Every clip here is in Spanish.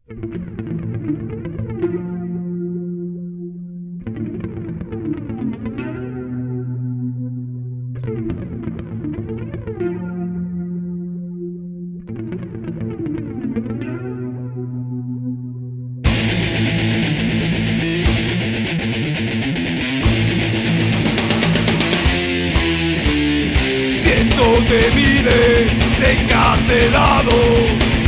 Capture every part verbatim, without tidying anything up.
Cientos de miles de encarcelados,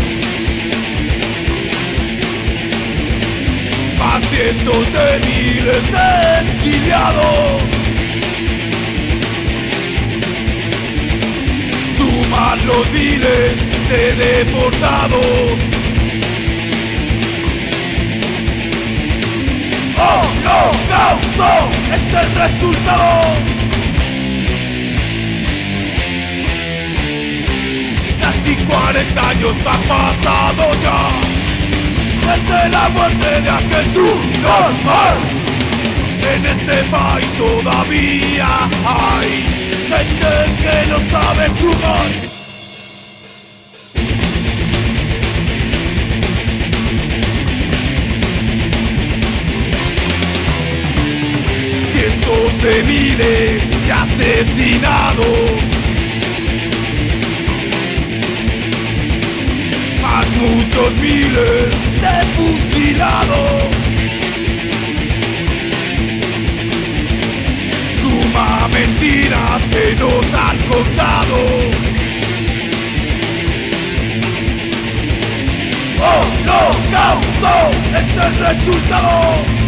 más cientos de miles de exiliados, suman los miles de deportados. ¡Oh, no, causo! ¡Este es el resultado! Casi cuarenta años han pasado ya desde la muerte de aquel subnormal. En este país todavía hay gente que no sabe sumar. Cientos de miles de asesinados, muchos miles de fusilados, suma mentiras que nos han contado. ¡Oh, no, causo! ¡Este es el resultado!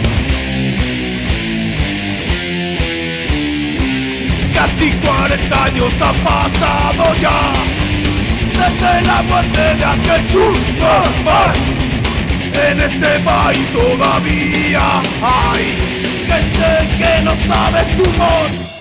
Casi cuarenta años han pasado ya desde la muerte de aquel subnormal. En este país todavía hay gente que no sabe su humor.